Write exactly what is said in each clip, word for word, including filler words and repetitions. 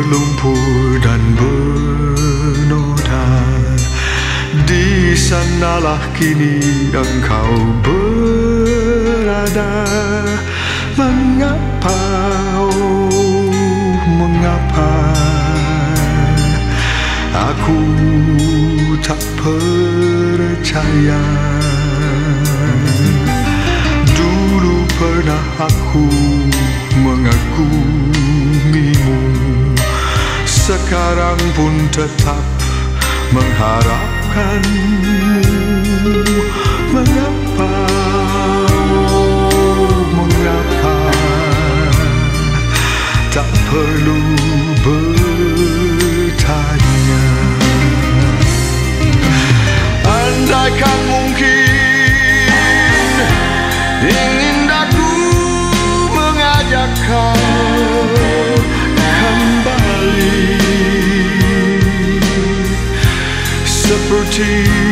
berlumpur dan bernoda. Di sanalah kini engkau berada. Mengapa, oh mengapa aku tak percaya? Dulu pernah aku mengagumimu, sekarang pun tetap mengharapkanmu. Mengapa, oh mengapa tak perlu bertanya? Andaikan mungkin ingin aku mengajak kau kembali seperti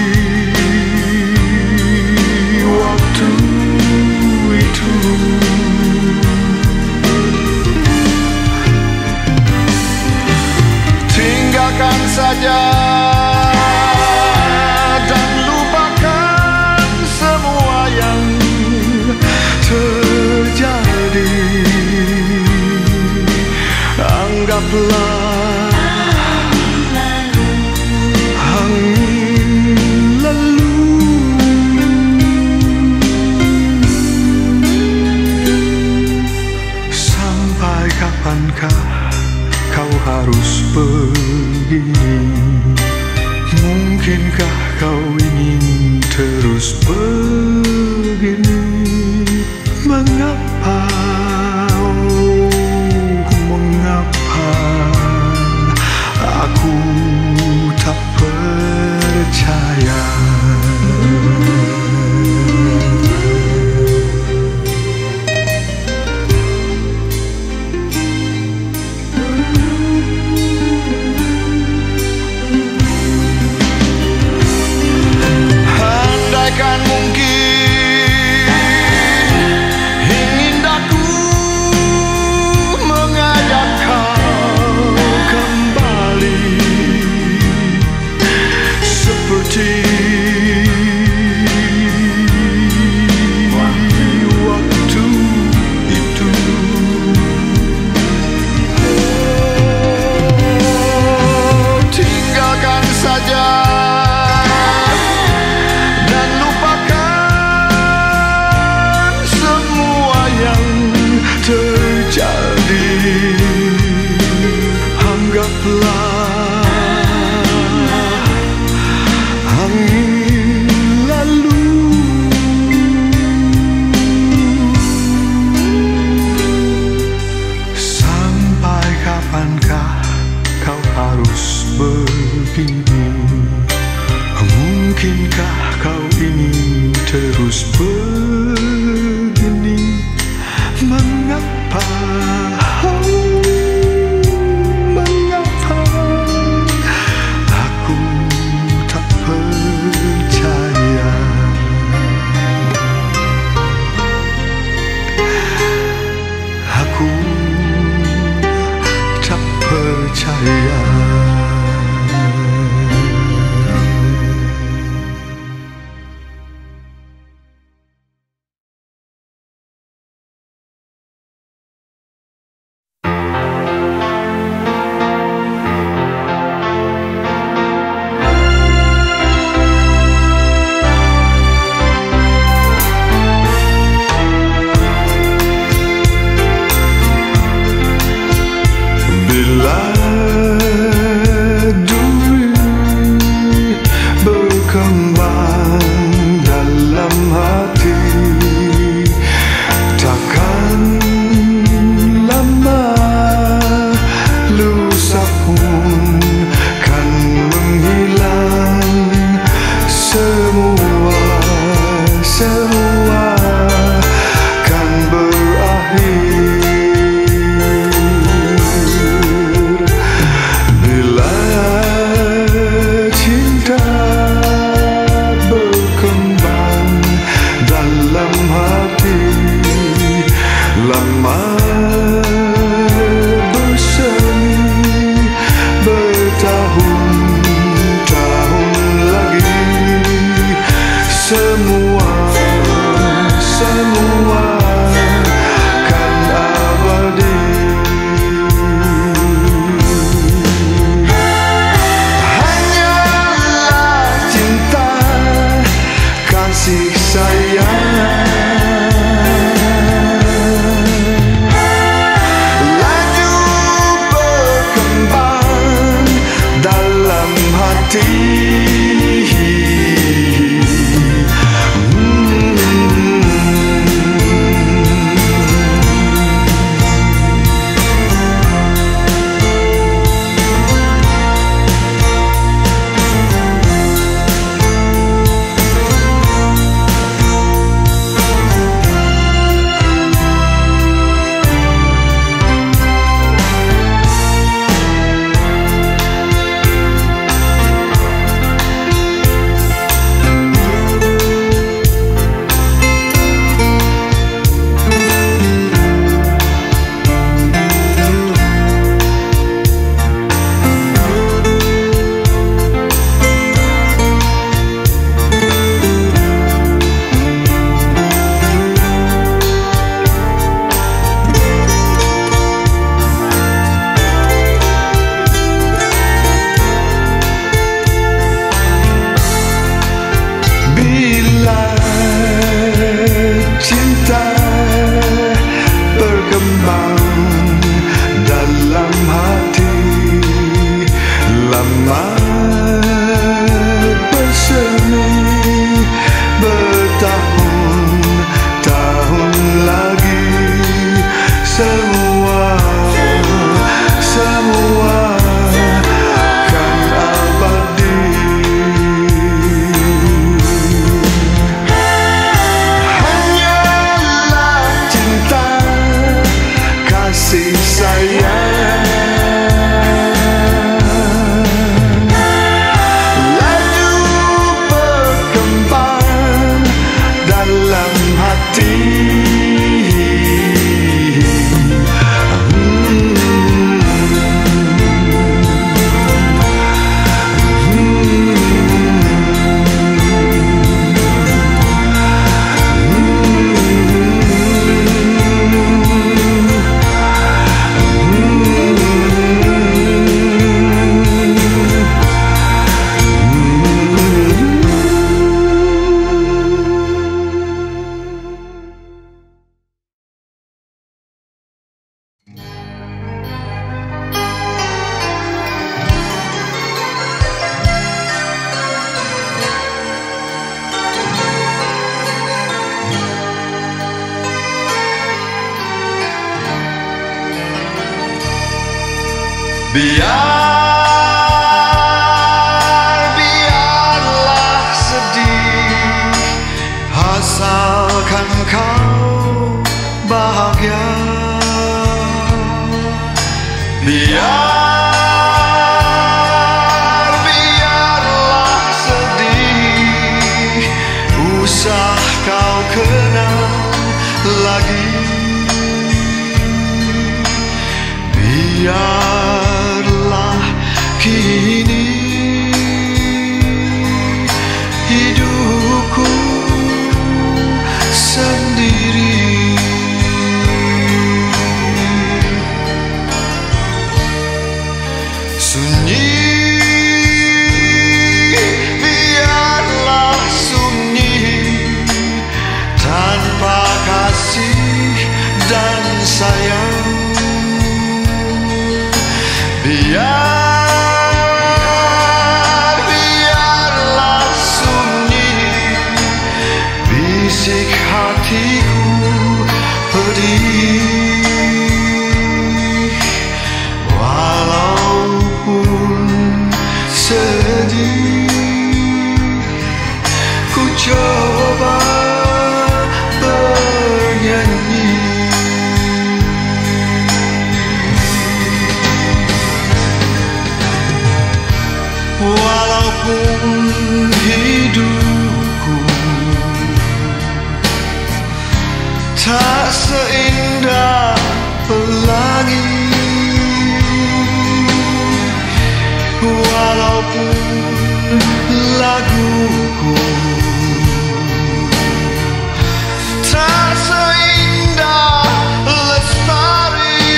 waktu itu. Tinggalkan saja dan lupakan semua yang terjadi. Anggaplah angin lalu. Sampai kapankah kau harus begini? Mungkinkah kau ingin terus begini? Mengapa, oh mengapa aku tak percaya? Andaikan mungkin ingin aku mengajak kau kembali seperti waktu itu. Oh, tinggalkan saja dan lupakan semua yang terjadi. Anggaplah angin lalu. Sampai kapankah kau harus begini? Mungkinkah kau ingin terus begini? Mengapa, oh, mengapa aku tak percaya? Aku tak percaya. Bila duri berkembang dalam hati, takkan lama lusa pun kan menghilang. Semua, semua kan berakhir. Lama bersemi Biar, biarlah sedih, asalkan kau bahagia. Biar, biarlah sedih, usah kau kenang lagi. Biarlah kini hidupku sendiri. Sunyi, biarlah sunyi, tanpa kasih dan sayang. Biar, biarlah sunyi, bisik hatiku pedih. Walaupun sedih, ku coba bernyanyi. Walaupun hidupku tak seindah pelangi, walaupun laguku tak seindah lestari.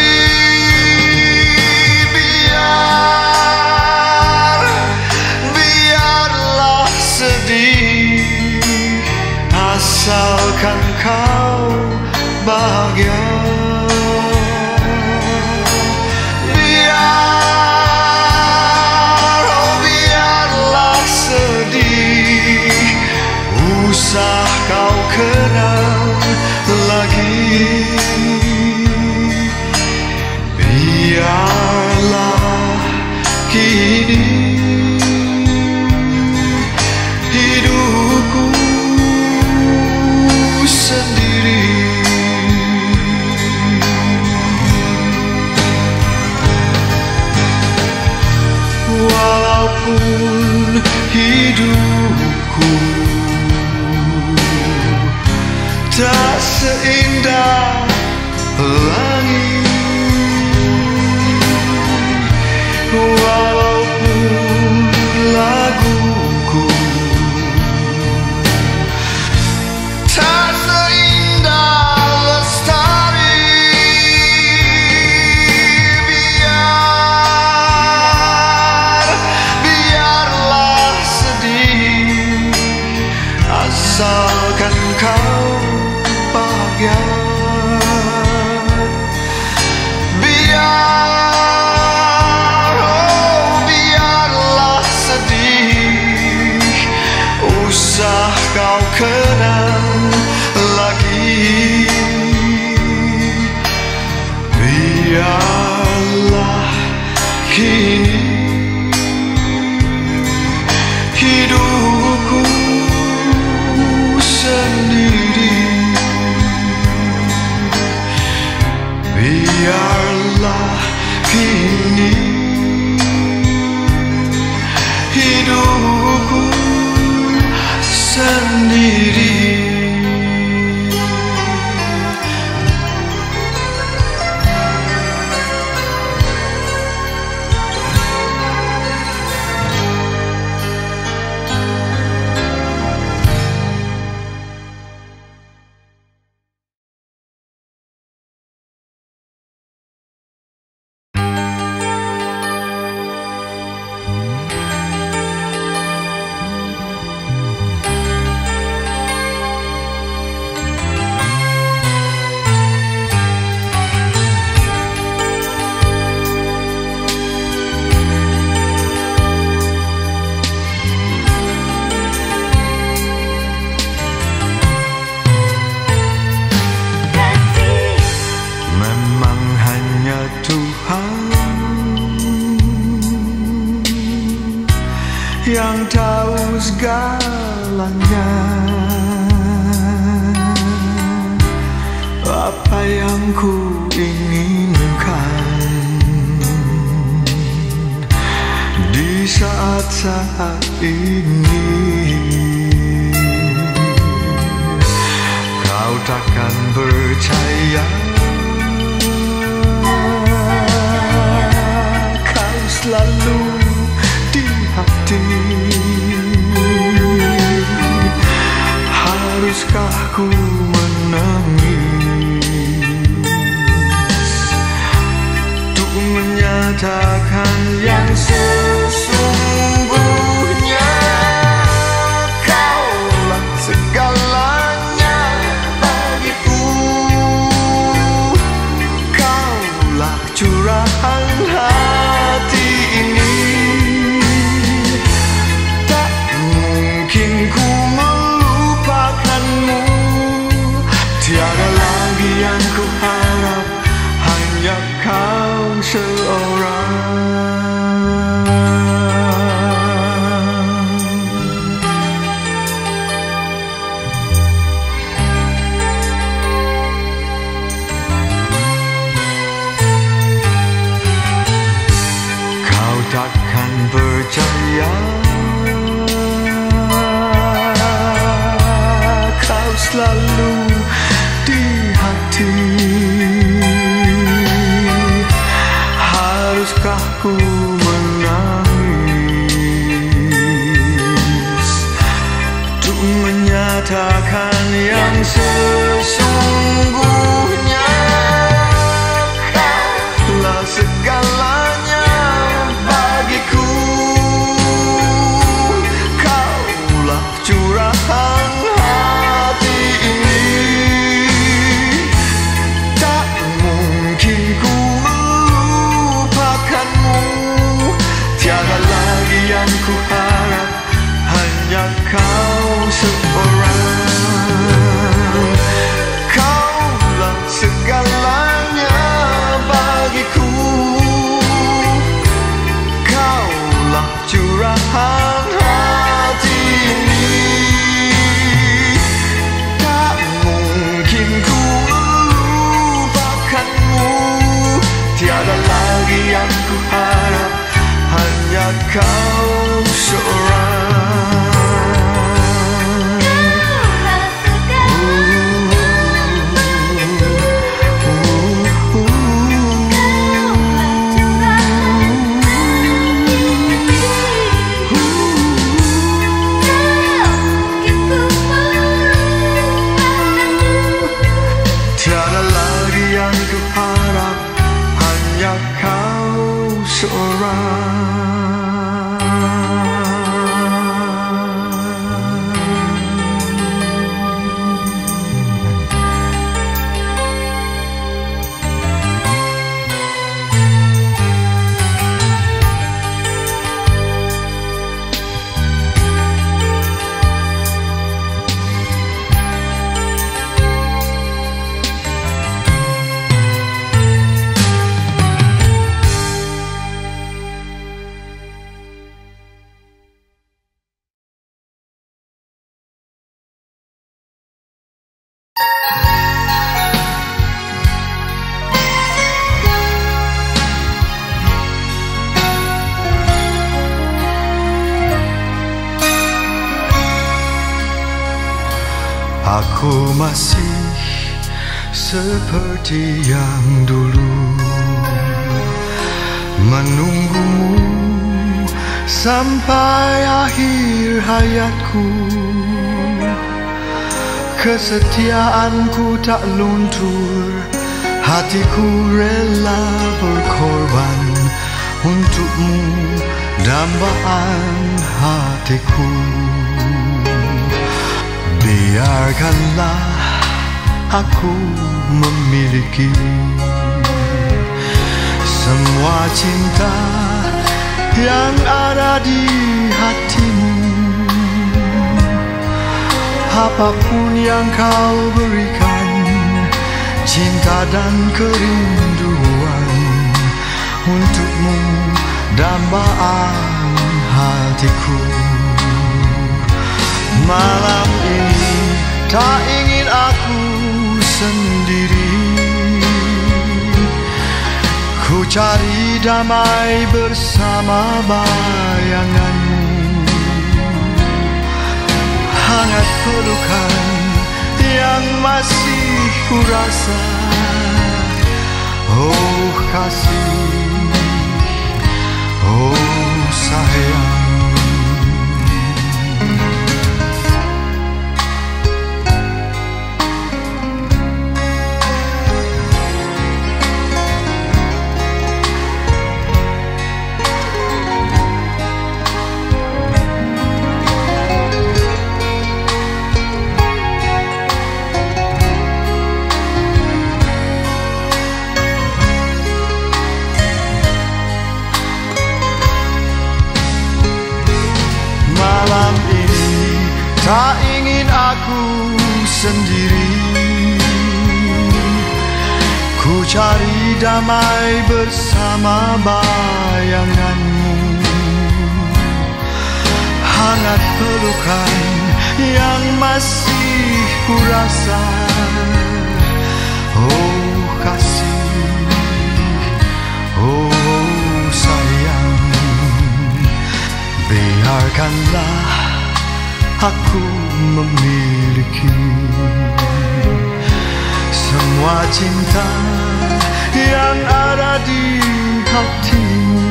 Biar, biarlah sedih, asalkan kau bahagia. Biar, oh biarlah sedih, usah kau kenang lagi. Biarlah kini hidupku sendiri. Walaupun hidupku tak seindah pelangi, walaupun laguku tak seindah lestari. Biar, biarlah sedih, asalkan kau bahagia. Biar, oh biarlah sedih, usah kau kenang lagi. Biarlah kini hidupku sendiri. Biarlah kini hidupku sendiri. ku inginkan di saat-saat ini. Kau takkan percaya, kau selalu di hati. Haruskah ku menangis untuk menyatakan yang sesungguhnya? Kaulah segalanya bagiku, kaulah curahan hati ini. Tak mungkin ku melupakanmu, tiada lagi yang ku harap, hanya kau seorang. Kau takkan percaya, kau selalu di hati. Haruskah ku menangis untuk menyatakan yang sesungguhnya? Kaulah segalanya bagiku, kaulah curahan hati ini. Tak mungkin ku melupakanmu, tiada lagi yang ku harap, hanya kau seorang. Kaulah segalanya bagiku, kaulah curahan hati ini. Tak mungkin ku melupakanmu, tiada lagi yang ku harap, hanya kau seorang. Tiada lagi yang ku harap, hanya kau seorang. Aku masih seperti yang dulu, menunggumu sampai akhir hayatku. Kesetiaanku tak luntur, hatiku rela berkorban untukmu, dambaan hatiku. Biarkanlah aku memiliki semua cinta yang ada di hatimu. Apapun yang kau berikan, cinta dan kerinduan untukmu, dambaan hatiku. Malam ini tak ingin aku sendiri, damai bersama bayanganmu. Hangat pelukan yang masih ku rasa. Oh kasih, oh sayang. Malam ini tak ingin aku sendiri. Ku cari damai bersama bayanganmu. Hangat pelukan yang masih ku rasa. Oh kasih, oh sayang. Biarkanlah aku memiliki semua cinta yang ada di hatimu.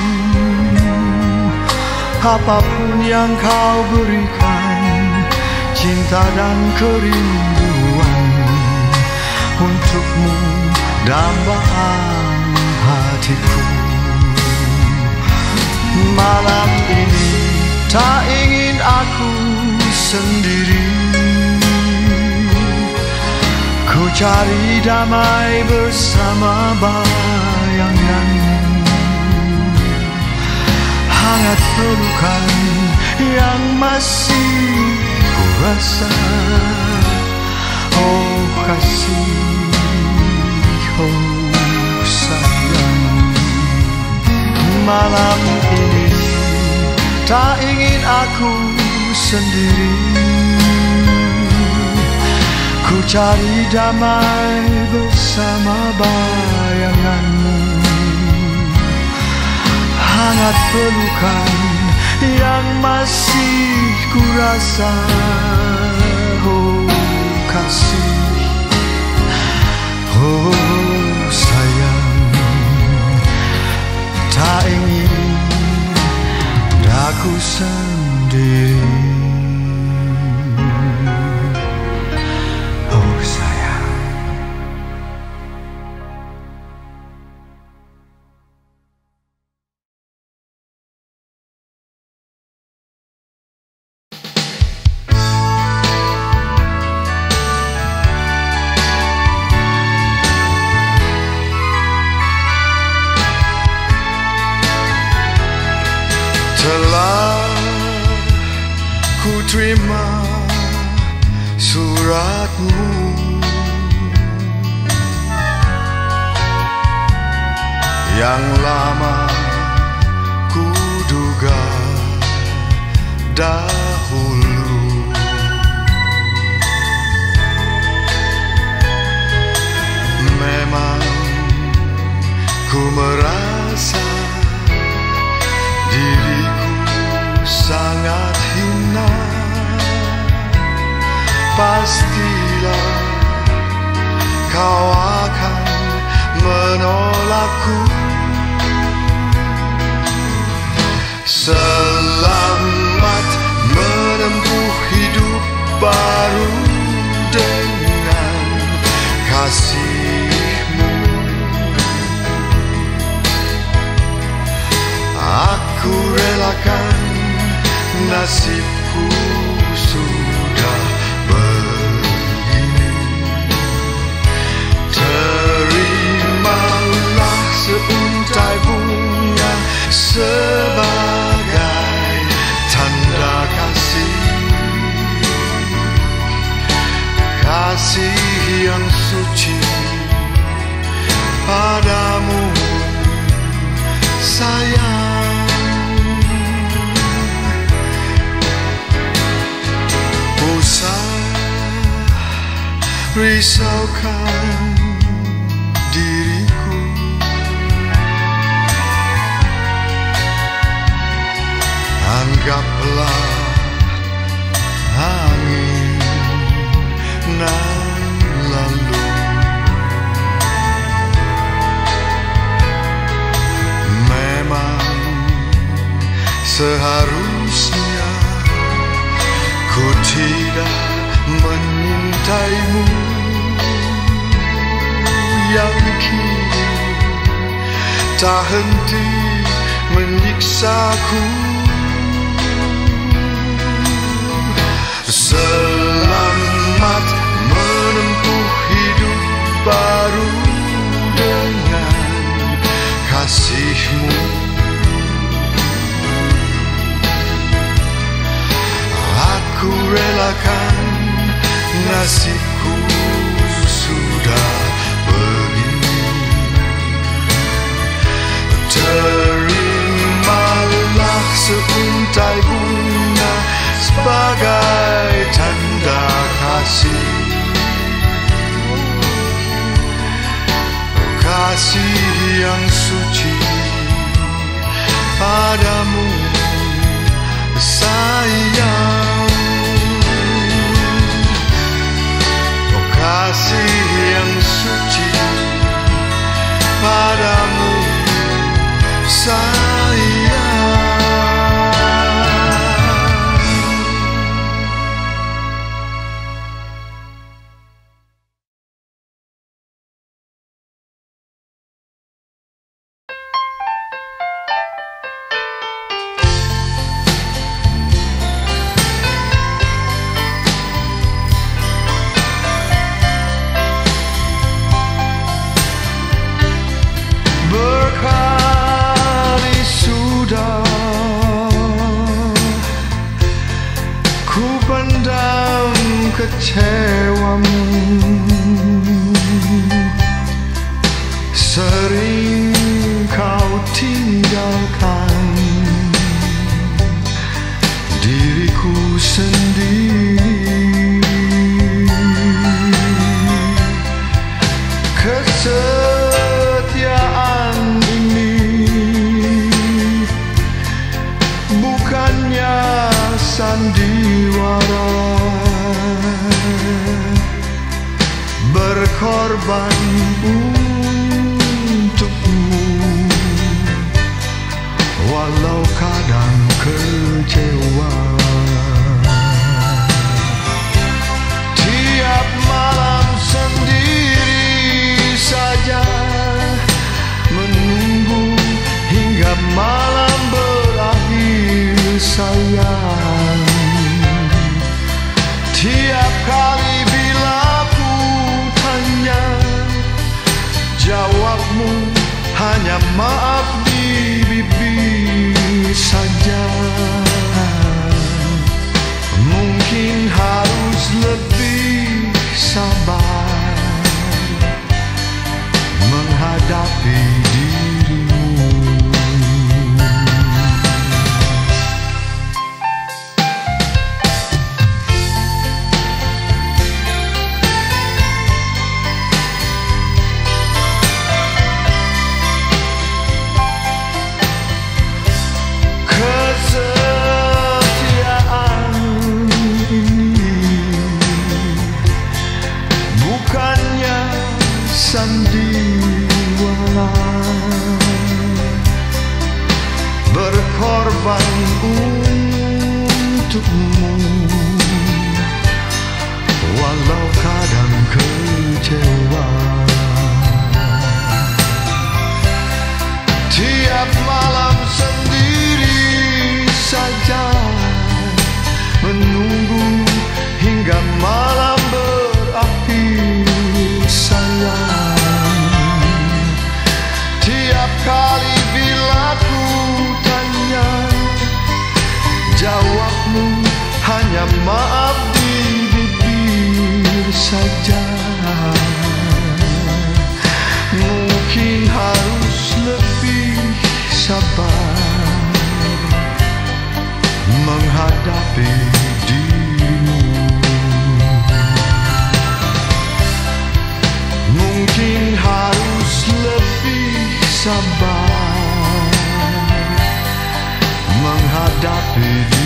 Apapun yang kau berikan, cinta dan kerinduan untukmu dambaan hatiku. Malam ini tak ingin aku sendiri. Ku cari damai bersama bayanganmu. Hangat pelukan yang masih ku rasa. Oh kasih, oh sayang. Malam ini tak ingin aku sendiri. Ku cari damai bersama bayanganmu. Hangat pelukan yang masih ku rasa. Oh kasih, oh sayang. Tak ingin aku sendiri. Oh sayang. Telah ku terima suratmu, yang lama ku duga dahulu. Memang ku merasa diriku sangat hina. Pastilah kau akan menolakku. Selamat menempuh hidup baru dengan kasihmu. Aku relakan nasibku sudah begini. Terimalah seuntai bunga sebagai tanda kasih. Kasih yang suci padamu sayang. risaukan diriku, anggaplah angin nan lalu. Memang seharusnya ku tidak menyintaimu yang kini tak henti menyiksaku. Selamat menempuh hidup baru dengan kasihmu. Aku relakan nasibku sudah begini. Terimalah seuntai bunga sebagai tanda kasih. Kasih yang suci padamu sayang. Oh, kasih yang suci padamu sayang. Kecewamu sering kau tinggalkan diriku sendiri. Kesetiaan ini bukannya sandiwara, berkorban untukmu, walau kadang kecewa. Tiap malam sendiri saja menunggu hingga malam berakhir sayang. Tiap kali bila ku tanya, jawabmu hanya maaf di bibir saja. Mungkin harus lebih sabar menghadapi dirimu. Sandiwara, berkorban untukmu, walau kadang kecewa. Tiap malam sendiri saja menunggu hingga malam berakhir sayang. Tiap kali bila ku tanya, jawabmu hanya maaf di bibir saja. Mungkin harus lebih sabar menghadapi dirimu. Mungkin harus lebih sabar menghadapi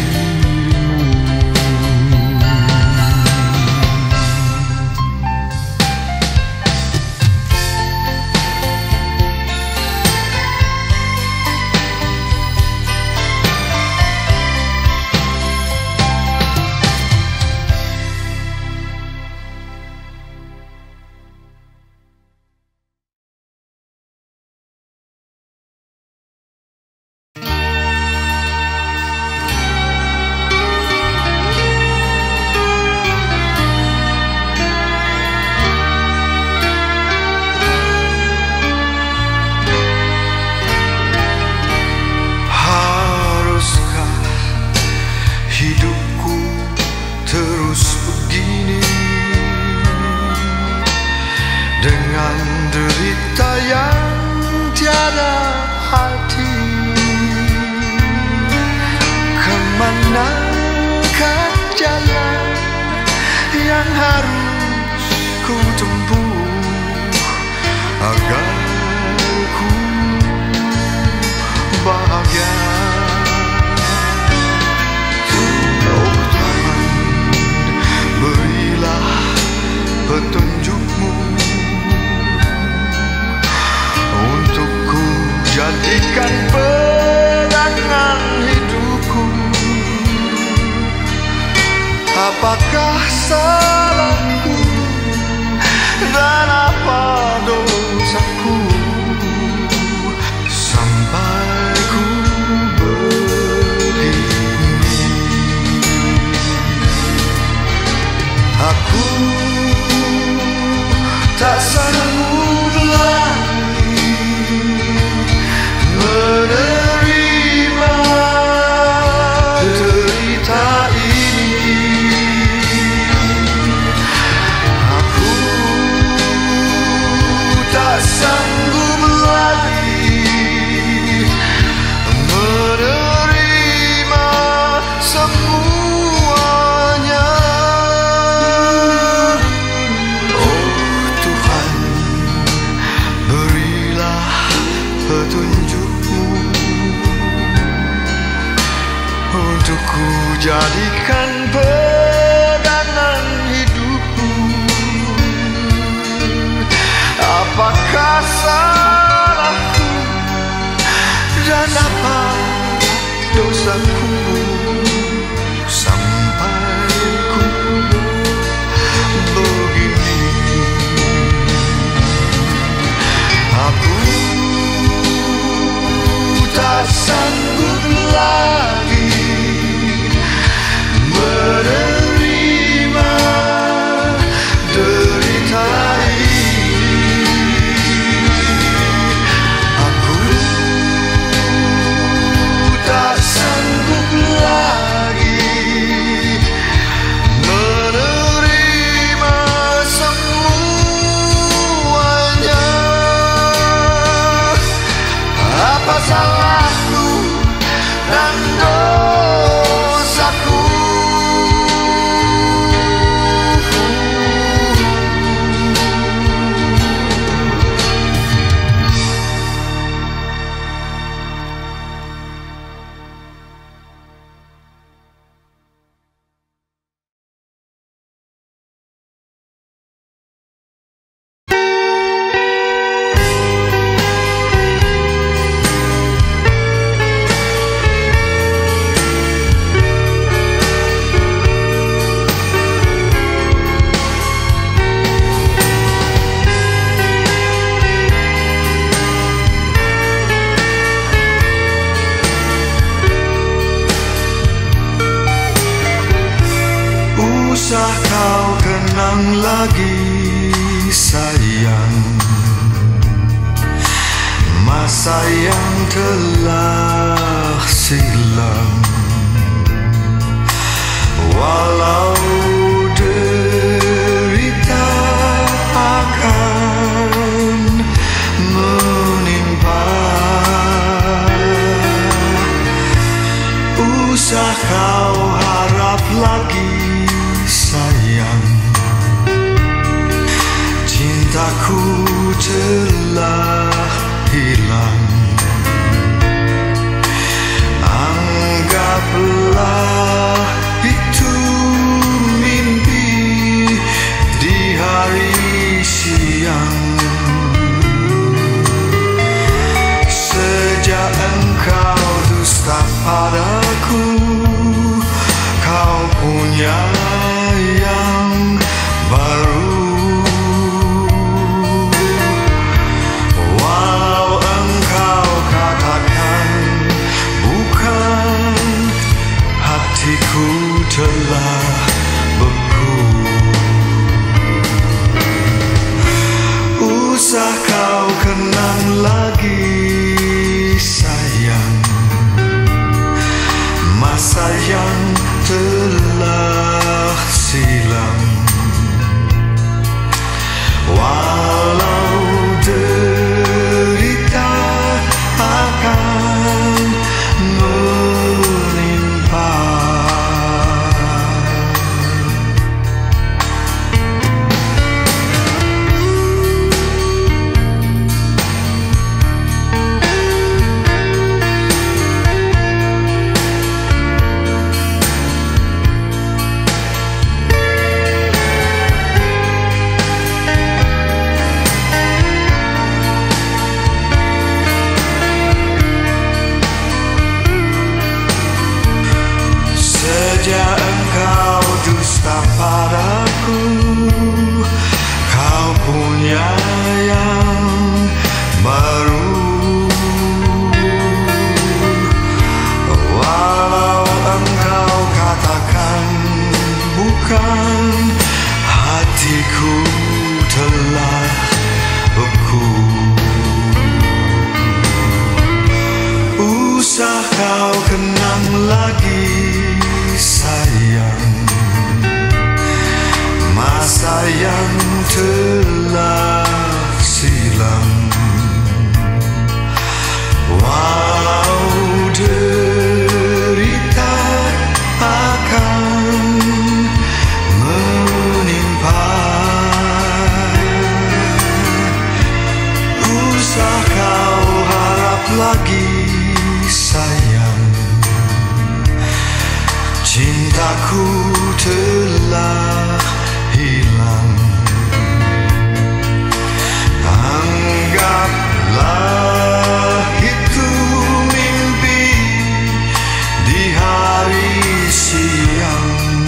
yang harus ku tempuh agar ku bahagia. Oh Tuhan, berilah petunjuk-Mu untuk ku jadikan pegangan hidupku. Apakah salahku dan apa dosaku sampai ku begini? Aku tak sanggup lagi menerima derita ini. Aku tak sanggup lagi menerima semuanya. Oh Tuhan, berilah petunjuk-Mu untuk ku jadikan pegangan hidupku. Apakah salahku dan apa dosaku sampai ku begini? Aku tak sanggup lagi menerima derita ini. Aku tak sanggup lagi menerima semuanya. Apa salahku dan dosaku? Usah kau kenang lagi sayang masa yang telah silam. Walau derita akan menimpa, usah kau harap lagi sayang, cintaku telah hilang. Anggaplah itu masa yang telah silam. Walau derita akan menimpa, usah kau harap lagi sayang, cintaku telah hilang. Anggaplah itu mimpi di hari siang.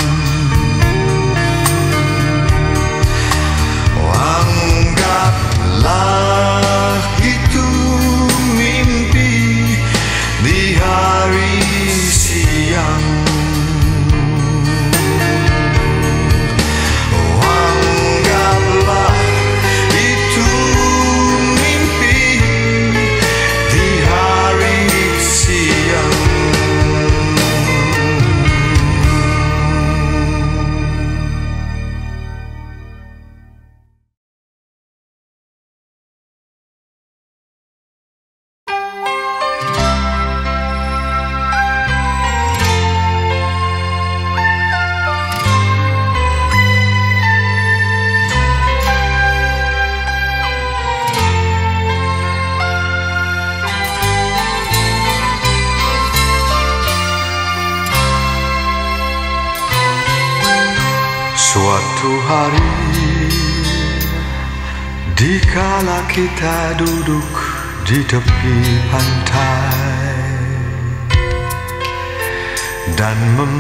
Anggaplah itu mimpi di hari siang. Suatu hari, dikala kita duduk di tepi pantai dan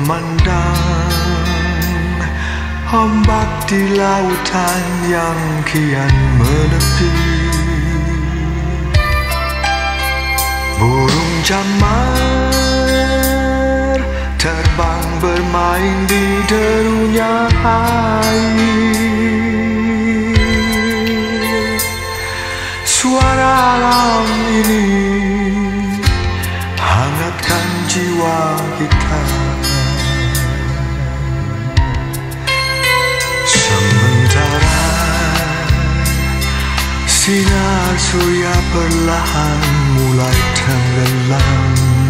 memandang ombak di lautan yang kian menepi, burung jamar terbang bermain di derunya air. Suara alam ini hangatkan jiwa kita, sementara sinar surya perlahan mulai tenggelam.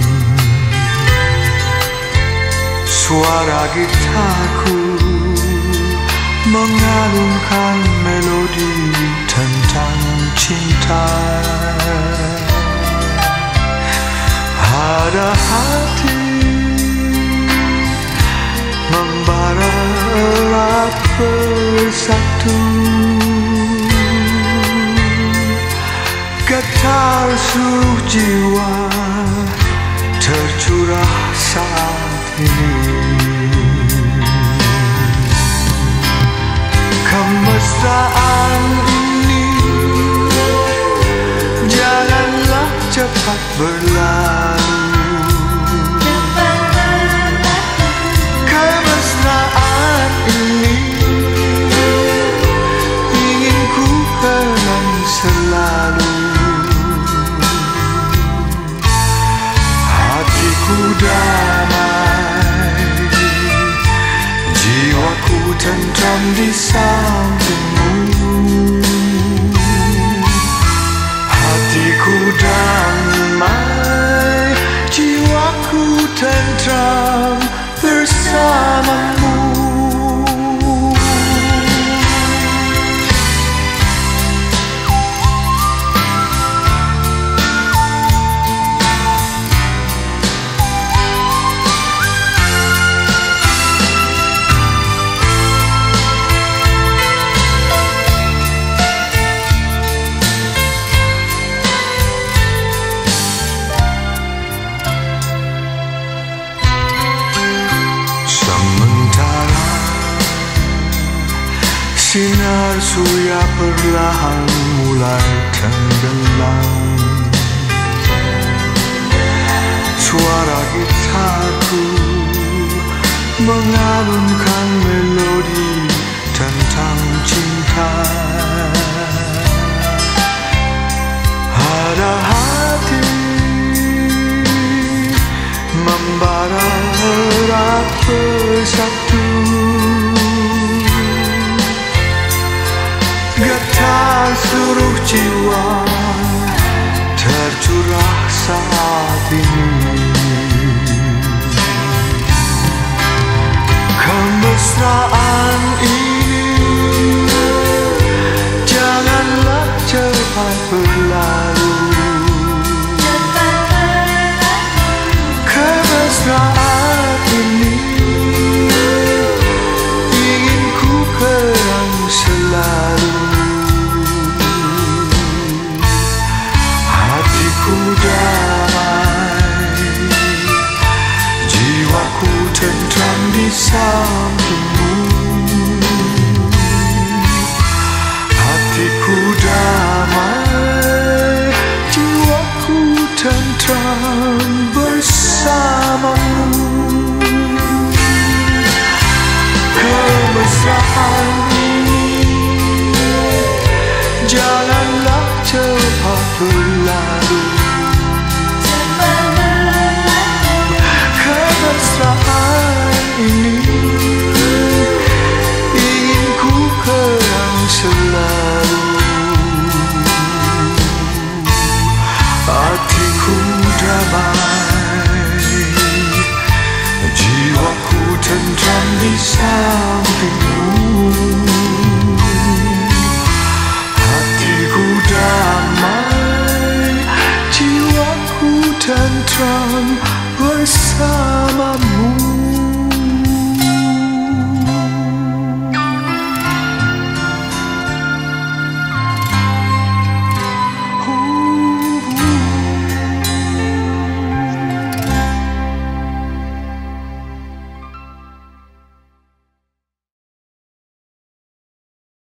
Suara gitarku mengalunkan melodi tentang cinta. Ada hati membara erat bersatu, getar seluruh jiwa tercurah saat ini. Kemesraan ini janganlah cepat berlalu. Kemesraan ini ingin ku kenang selalu. Hatiku damai, jiwaku tentram di sampingmu. Hatiku damai, jiwaku tentram bersamamu. Sinar surya perlahan mulai tenggelam. Suara gitarku mengalunkan melodi tentang cinta. Ada hati membara erat bersatu, jiwa tercurah saat ini. Kemesraan ini janganlah cepat berlalu. Kemesraan ini ingin ku kenang selalu. Hatiku damai, jiwaku tentram di sampingmu. Hatiku damai, jiwaku tentram bersamamu. Kemesraan ini janganlah cepat berlalu. Kemesraan ini ingin ku kenang selalu.